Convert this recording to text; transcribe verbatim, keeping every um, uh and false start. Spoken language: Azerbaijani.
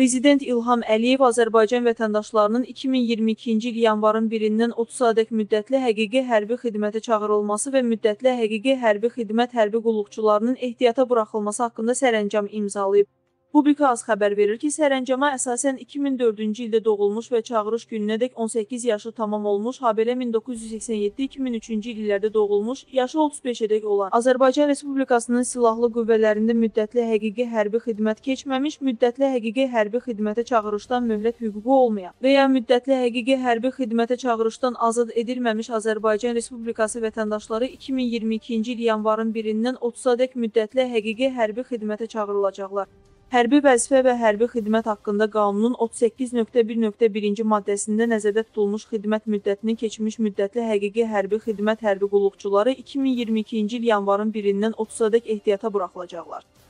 Prezident İlham Əliyev Azərbaycan vətəndaşlarının iki min iyirmi ikinci il yanvarın birindən otuzadək müddətli həqiqi hərbi xidmətə çağırılması və müddətli həqiqi hərbi xidmət hərbi qulluqçularının ehtiyata buraxılması haqqında sərəncam imzalayıb. Publika az xəbər verir ki, sərəncama əsasən iki min dördüncü ildə doğulmuş və çağırış gününədək on səkkiz yaşı tamam olmuş, habelə min doqquz yüz səksən yeddi iki min üçüncü illərdə doğulmuş, yaşı otuz beşədək olan, Azərbaycan Respublikasının Silahlı Qüvvələrində müddətli həqiqi hərbi xidmət keçməmiş, müddətli həqiqi hərbi xidmətə çağırışdan möhlət hüququ olmayan və ya müddətli həqiqi hərbi xidmətə çağırışdan azad edilməmiş Azərbaycan Respublikası vətəndaşları iki min iyirmi ikinci il yanvarın birindən otuzadək müddətli həqiqi hərbi xidmətə çağırılacaqlar. Hərbi vəzifə və hərbi xidmət haqqında qanunun otuz səkkiz nöqtə bir nöqtə birinci maddəsində nəzərdə tutulmuş xidmət müddətini keçmiş müddətli həqiqi hərbi xidmət hərbi qulluqçuları iki min iyirmi ikinci il yanvarın birindən otuzadək ehtiyata buraxılacaqlar.